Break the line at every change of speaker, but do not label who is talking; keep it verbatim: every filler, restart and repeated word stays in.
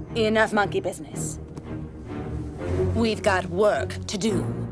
Enough monkey business. We've got work to do.